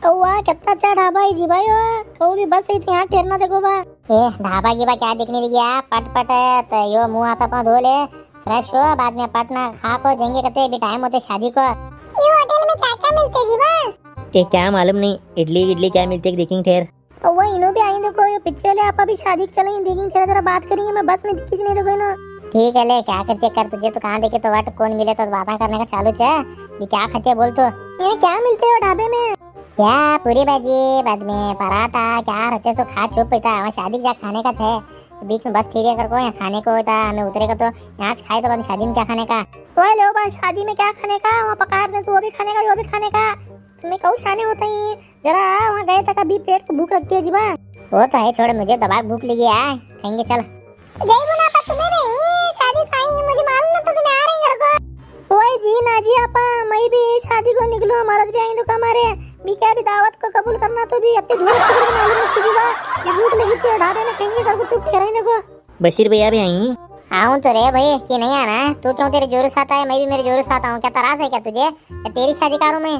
वाह कितना अच्छा ढाबा है जी भाई। कहूँ भी बस इतनी यहाँ ठहरना देखो बा। ए ढाबा की बा क्या दिखने लगी है, पट पट तो यो मुंह हाथ अपना धो ले, फ्रेश हो, बाद में पटना खा को जाएंगे, कहते अभी टाइम होते शादी को। ये होटल में क्या क्या मिलते जी बा? ये क्या मालूम नहीं, इडली इडली क्या मिलते देखेंगे ठहर। वो इन्हों भी आई देखो, ये पिक्चर वाले आप अभी शादी चलेंगे, देखेंगे ठहर जरा बात करेंगे। मैं बस में किसी नहीं देखो ना। ठीक है ले, क्या करते कर, तुझे तो कहाँ देखे तो वाट कौन मिले तो बातें करने का चालू है। भी क्या खाते बोल तो। ये क्या मिलते हो ढाबे में? क्या पूरी भाजी, बाद में पराठा, क्या रहते सो खा चुप पीता। वहाँ शादी जा खाने का है, बीच में बस ठीक है कर को यहाँ खाने को होता। हमें उतरेगा तो यहाँ खाए तो बाद शादी में क्या खाने का। वही लो बा, शादी में क्या खाने का, वहाँ पका रहे वो भी खाने का वो भी खाने का। तुम्हें कहूँ शाने होता ही जरा वहाँ गए तक अभी पेट को भूख लगती है जीवा। वो तो है, छोड़ मुझे दबा भूख लगी है, कहेंगे चल। जय मुनाफा तुम्हें नहीं शादी खाई, मुझे मालूम ना तो तुम्हें आ रही घर को। वही जी ना जी आपा, मैं भी शादी को निकलो, हमारा भी आई तो हमारे भी क्या भी दावत को कबूल करना तो भी अपने दूर मालूम है जीवा। ये भूख लगी थी ढाबे में, कहेंगे घर को चुप ठहराई देखो। बशीर भैया भी आई? आऊँ तो रे भाई कि नहीं आना, तू क्यों तेरे जोरू साथ आए, मैं भी मेरे जोरू साथ आऊँ। क्या तरास है क्या तुझे, या तेरी शादी करूँ मैं?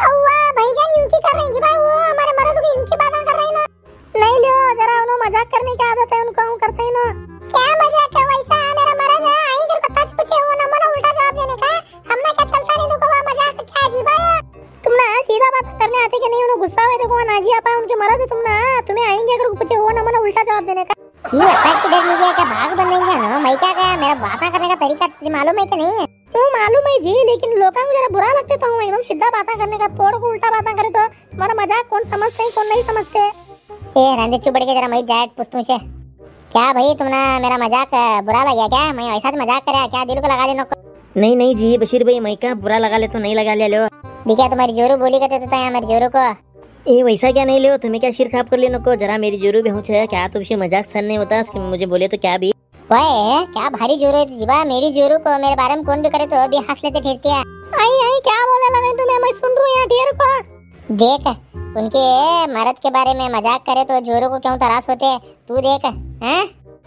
भाईजान इनकी कर रही जी भाई, वो हमारे मर्द की इनकी बातें कर रही ना। नहीं लो जरा, उन्हों मजाक करने की आदत है उनको, करते ही ना। क्या मजाक है वैसा, मेरा मर्द है आई कर पता पूछे वो ना मना उल्टा जवाब देने का। हमने क्या चलता नहीं देखो वहाँ मजाक क्या जी भाई। तुम ना सीधा बात करने आते कि नहीं, उन्हें गुस्सा हुए देखो नाजी आपा उनके मर्द है, तुम ना तुम्हें आएंगे अगर पूछे वो ना मना उल्टा जवाब देने का। ये अटैक डर नहीं गया क्या, भाग बनेंगे ना। मैं क्या कहा, मेरा बातें करने का तरीका तुझे मालूम है कि नहीं है? तो मालूम है जी, लेकिन लोगों को जरा बुरा लगते तो हूँ एकदम सीधा बातें करने का, तोड़ को उल्टा बातें करे तो तुम्हारा मजाक कौन समझते हैं कौन नहीं समझते। ए रहने चुप बढ़ के जरा मैं जाट पूछतूं से। क्या भाई तुम ना मेरा मजाक बुरा लगा क्या? मैं ऐसा मजाक करे क्या, दिल को लगा लेना? नहीं नहीं जी बशीर भाई, मैं क्या बुरा लगा ले तो नहीं लगा ले लो। क्या तुम्हारी जोरू बोली करते तो यहाँ मेरे जोरू को। ए वैसा क्या नहीं ले, तुम्हें क्या सिर खराब कर लेने को, जरा मेरी जोरू भी है क्या, तुमसे मजाक सर नहीं होता उसके मुझे बोले तो क्या भी। वह क्या भारी जोरू है जीवा, मेरी जोरू को मेरे बारे में कौन भी करे तो अभी हंस लेते ठहरती है। आई आई क्या बोलने लगे तुम्हें, मैं सुन रही हूँ यहाँ ठहर को। देख उनके मर्द के बारे में मजाक करे तो जोरू को क्यों तरास होते, तू देख हैं।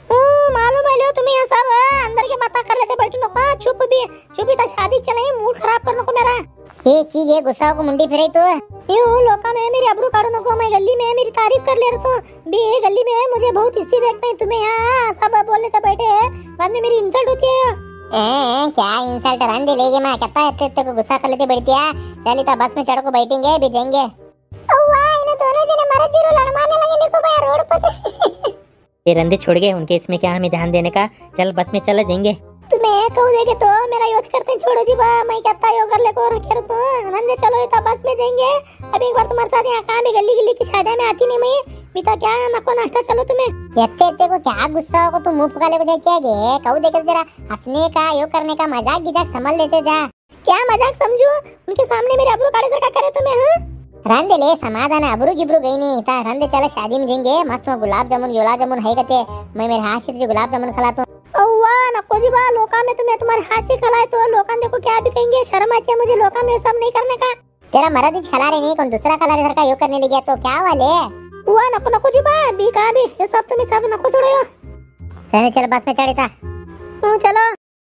मालूम है लो तुम्हें यहाँ सब अंदर के बातें कर लेते बैठो ना, चुप भी तो शादी चले, मूड खराब करने को मेरा। ये चीज है गुस्सा को मुंडी फिराई तो यूं लोका में मेरी अब्रू काटो नको, मैं गली में मेरी तारीफ कर ले रहा तो भी गली में मुझे बहुत इज्जत देखते हैं, तुम्हें यहाँ सब बोलने तो बैठे हैं, बाद में मेरी इंसल्ट होती है। क्या इंसल्ट रन दे लेगी, मैं कहता है इतने को गुस्सा कर लेते बैठती है। चल इतना बस में चढ़ को बैठेंगे भी जाएंगे। इन्हें दोनों जने मरद जीरो लड़वाने लगे देखो भाई रोड पर। ये रंधे छोड़ गए उनके, इसमें क्या हमें ध्यान देने का, चल बस में चला जाएंगे। तुम्हें कहूँ देखे तो मेरा यूज करते छोड़ो जी बा, मैं कहता यो कर ले को रखे तो रंधे चलो इतना बस में जाएंगे। अब एक बार तुम्हारे साथ यहाँ कहाँ भी गली गली की शादी में आती नहीं मैं बीता क्या नको नाश्ता चलो तुम्हें। इतने को क्या गुस्सा होगा, तुम मुंह फुकाले को जाके आगे कहूँ देखे जरा हंसने का यो करने का मजाक गिजाक संभल लेते जा। क्या मजाक समझो, उनके सामने मेरे अब्रू काड़े सर करे तुम्हें। रंधे ले समाधान, अब्रू गिब्रू गई नहीं था, रंधे चले शादी में जाएंगे मस्त गुलाब जामुन है कहते, मैं मेरे हाथ से गुलाब जामुन खिलाता हूँ। नको जी बा, लोका में तुम्हें तुम्हारे हाथ से खिलाए तो लोका देखो क्या भी कहेंगे, शर्म आती है मुझे लोका में सब नहीं करने का। तेरा मर्द ही खिला रहे नहीं, कौन दूसरा खिला रहे का यो करने लग गया तो क्या वाले हुआ। नको जी बा भी कहा भी ये सब तुम्हें सब नको छोड़ो रहने, चल बस में चढ़े था चलो।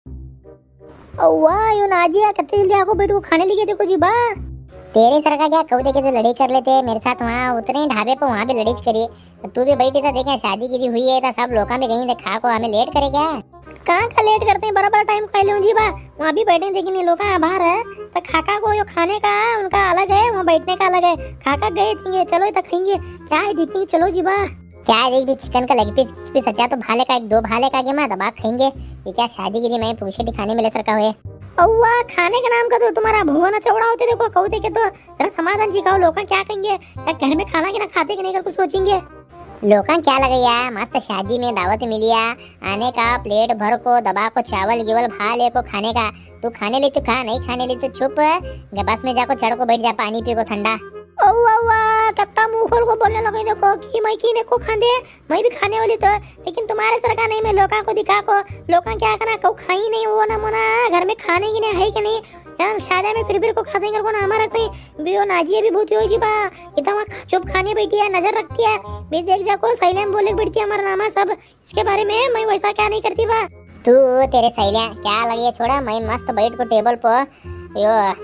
वाह यो नाजिया कितनी जल्दी आको बैठ को खाने लगे देखो जी बा। तेरे सर का क्या कहू देखे तो लड़ाई कर लेते मेरे साथ, वहाँ उतरे ढाबे पे वहाँ भी लड़ाई करिए, तू भी बैठी था देखे शादी की हुई है सब लोग में गई थे खा को, हमें लेट करे क्या। कहाँ का लेट करते हैं, बराबर टाइम खा लो जी बा, वहाँ भी बैठे देखे लोग बाहर है तो खाका को यो खाने का उनका अलग है, वहाँ बैठने का अलग है। खाका गए चलो इतना खाएंगे क्या है देखेंगे, चलो जी बा। क्या एक भी चिकन का लेग पीस अच्छा तो भाले का एक दो भाले का मैं दबा खाएंगे, ये क्या शादी के लिए मैं पूछे खाने मिले सर का हुए। अव्वा खाने के नाम का तो तुम्हारा भुवन चौड़ा होते देखो, कहू देखे तो जरा समाधान सिखाओ, लोग क्या कहेंगे, या घर में खाना की ना खाते कि नहीं कर कुछ सोचेंगे। लोग क्या लगेगा, मस्त शादी में दावत मिलिया आने का, प्लेट भर को दबा को चावल गिवल भा ले को खाने का, तू खाने ले तो खा, नहीं खाने ले तो चुप बस में जाको चढ़ को बैठ जा, पानी पी को ठंडा। कत्ता मुंह खोल को बोलने लगे देखो कि मैं की को खाने, मैं भी खाने वाली तो, लेकिन तुम्हारे सरकार नहीं, मैं लोगों को दिखा को लोग क्या करना को खाई नहीं वो ना मोना घर में खाने की नहीं है कि नहीं, यार शादी में फिर को खाते कर को ना हमारा कहीं भी नाजिया भी बहुत हो जी बा, इतना चुप खाने बैठी है, नजर रखती है भी देख जा को सैलिया बोले बैठती है हमारा नामा सब, इसके बारे में मैं वैसा क्या नहीं करती बा। तू तेरे सैलिया क्या लगी छोड़ा, मैं मस्त बैठ को टेबल पर यो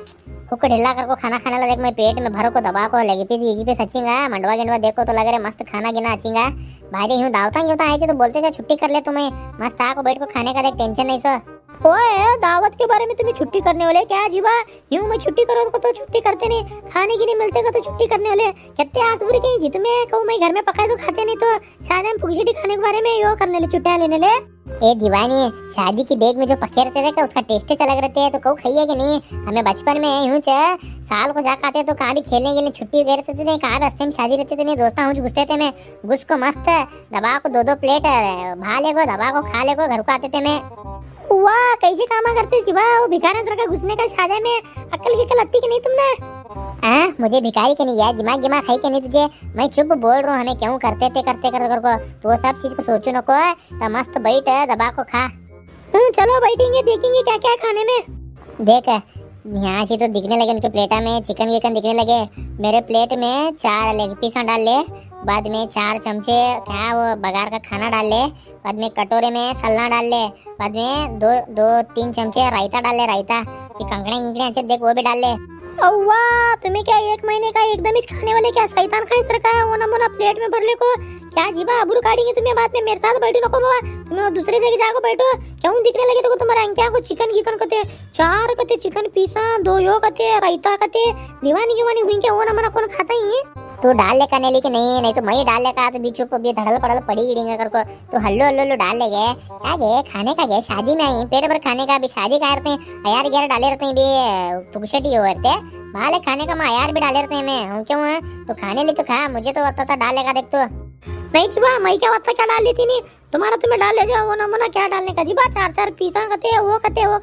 कुक ढिल्ला कर को खाना खाने लगे मैं पेट में भरो को दबा को लेगी पीस अच्छीगा मंडवा गिनवा देखो तो लग रहा मस्त खाना गिना अच्छीगा भाई यूं दावता क्यों आए थे तो बोलते थे छुट्टी कर ले तुम्हें मस्त आको बैठ को खाने का देख टेंशन नहीं सो। ओए दावत के बारे में तुम्हें छुट्टी करने वाले क्या जीवा यूं मैं छुट्टी करो तो छुट्टी करते नहीं खाने की नहीं मिलते का तो छुट्टी करने वाले कहते आसुरी कहीं जी तुम्हें कहूँ मैं घर में पकाए तो खाते नहीं तो शायद हम फुगीटी खाने के बारे में यो करने ले छुट्टियां लेने ले। ए दीवानी शादी की डेग में जो पके रहते थे क्या उसका टेस्ट अलग रहते हैं तो कहूँ खाइए कि नहीं हमें बचपन में यूं साल को जा खाते तो कहाँ भी खेलने के लिए छुट्टी गए रहते थे कहाँ रास्ते में शादी रहते थे नहीं दोस्ता हूँ घुसते थे मैं घुस को मस्त दबा को दो प्लेट भा ले को दबा को खा ले को घर को आते थे मैं। वाह कैसे कामा करते सिवा वो भिखारी सर का घुसने का शादी में अक्ल की कल अत्ती की नहीं तुमने मुझे भिखारी के नहीं यार दिमाग खाई के नहीं तुझे मैं चुप बोल रहा हूँ हमें क्यों करते कर तो वो सब चीज को सोचो नको तो मस्त बैठ दबा को खा। चलो बैठेंगे देखेंगे क्या क्या खाने में। देख यहाँ से तो दिखने लगे उनके प्लेटा में चिकन विकन दिखने लगे मेरे प्लेट में 4 लेग पीस डाल ले बाद में 4 चमचे क्या वो बघार का खाना डाल ले बाद में कटोरे में सल्ला डाल ले बाद में 2-3 चमचे रायता डाल ले रायता कंकड़े इंकड़े अच्छे देख वो भी डाल ले। अव्वा तुम्हें क्या 1 महीने का एकदम ही खाने वाले क्या शैतान खाई सर का वो ना प्लेट में भर ले को क्या जीवा अबरू काटेंगे तुम्हें बाद में मेरे साथ बैठो नको बाबा तुम्हें दूसरे जगह जाकर बैठो क्यों दिखने लगे तो तुम्हारा अंकिया को चिकन गिकन कते 4 कते चिकन पीसा 2 यो कते रायता कते दीवानी हुई क्या वो ना मना कौन खाता ही तू डाल ले करने लेके नहीं तो मैं डाल ले का तो बीच चुप भी धड़ल पड़ल पड़ी गिड़ेंगे कर को तो हल्लो डाल ले गए क्या गए खाने का गए शादी में आई पेट भर खाने का भी शादी का रहते हैं अयार ग्यारह डाले रहते हैं भी पुगशटी हो रहते भाले खाने का मैं अयार भी डाले रहते हैं मैं हूँ क्यों है तो खाने ले तो खा मुझे तो आता था डाल लेगा देख तो नहीं जीवा मैं क्या आता क्या डाल लेती नहीं तुम्हारा तुम्हें डाल ले जाओ वो ना मना क्या डालने का जीवा 4 पीसा कते वो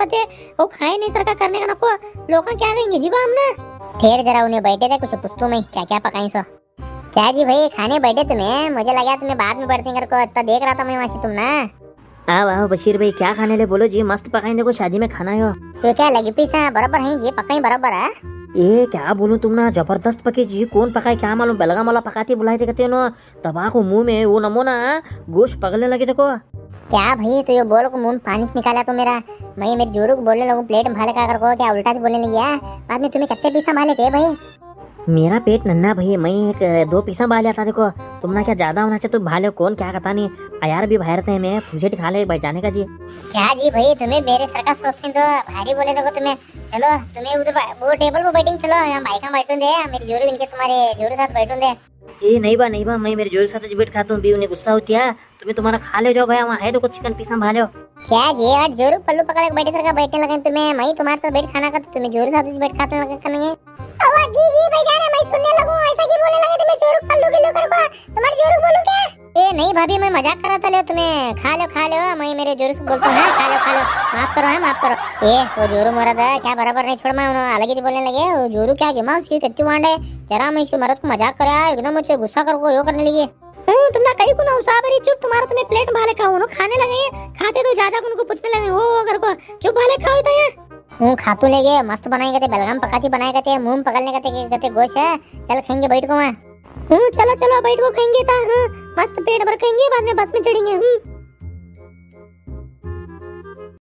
खाए नहीं सरका करने का नको लोग क्या कहेंगे जीवा हमने ठहर जरा उन्हें बैठे थे कुछ पुस्तू में क्या पकाई सो क्या जी भाई खाने बैठे तुम्हें मुझे लगा तुम्हें बाद में बढ़ती कर को इतना देख रहा था मैं वहाँ तुम ना आओ बशीर भाई क्या खाने ले बोलो जी मस्त पकाई देखो शादी में खाना है तो क्या लगी पीसा बराबर है जी पकाई बराबर है ये क्या बोलूं तुम ना जबरदस्त पकी जी कौन पकाए क्या मालूम बेलगा मला पकाती बुलाए थे कहते हो ना दबा को मुंह में वो नमो ना गोश्त पगलने लगे देखो क्या भाई तो ये बोल को मुंह पानी से निकाला तो मेरा मैं मेरे जोरू को बोलने लगूं प्लेट भाले का कर को क्या उल्टा से बोलने लगी बाद में तुम्हें कितने पीसा माले थे भाई मेरा पेट नन्ना भाई मैं 2 पीसा भाले आता देखो तुम ना क्या ज्यादा होना चाहिए तो भाले कौन क्या कहता नहीं यार भी बाहर थे मैं फुलझट खा ले भाई जाने का जी क्या जी भाई तुम्हें मेरे सर का सोचते तो भारी बोले देखो तुम्हें चलो तुम्हें उधर वो टेबल पर बैठेंगे चलो यहाँ बाइक में बैठूं दे मेरे जोरू इनके तुम्हारे जोरू साथ बैठूं दे ये नहीं बा मैं मेरे जोरू साथ बैठ खाता हूँ भी उन्हें गुस्सा होती है तुम्हें तुम्हारा खा ले जाओ भाई वहाँ है तो कुछ चिकन पीसा भाले क्या जी आज जोरू पल्लू पकड़ के बैठे सर का बैठने लगे तुम्हें मैं तुम्हारे साथ बैठ खाना का तो तुम्हें जोरू साथ बैठ खाते लगे करेंगे जी भाई जाना मैं सुनने लगूं ऐसा की बोलने लगे तुम्हें जोरू पल्लू गिल्लू करबा तुम्हारे जोरू बोलूं क्या ए नहीं भाभी मैं मजाक कर रहा था ले तुम्हें खा लो मैं मेरे जोरू से बोलता हूं खा लो माफ करो ए वो जोरू मोरा था क्या बराबर नहीं छोड़ मैं अलग ही बोलने लगे वो जोरू क्या गिमा उसकी कच्ची वांड है जरा मैं इसको मरद को मजाक करा एकदम मुझे गुस्सा कर को यो करने लगी तुम ना कहीं को ना उसाबरी चुप तुम्हारा तुम्हें प्लेट भाले खाओ खाने लगे खाते तो जाजा उनको पूछने लगे वो घर को चुप भाले खाओ तो ये खातू ले गए मस्त बनाए गए थे बेलगाम पकाची बनाए गए थे मुंह पकड़ने गए गोश्त है चल खाएंगे बैठ को मैं चलो बैठ को खाएंगे था मस्त पेट भर खाएंगे बाद में बस में चढ़ेंगे